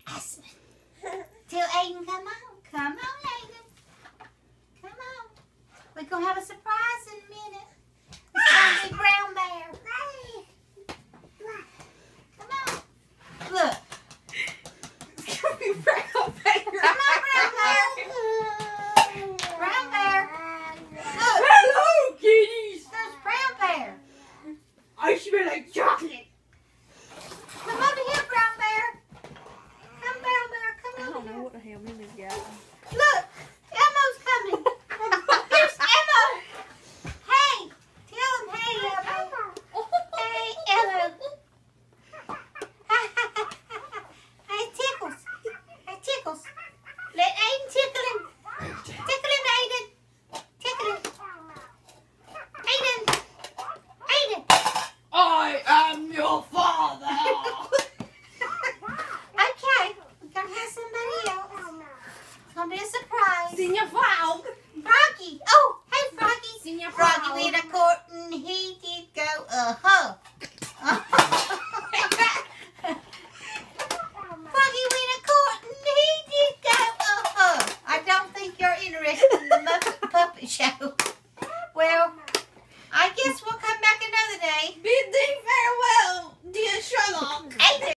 Aspen. Till Aiden come on. Come on, Aiden. Come on. We're going to have a surprise in a minute. It's going to be Brown Bear.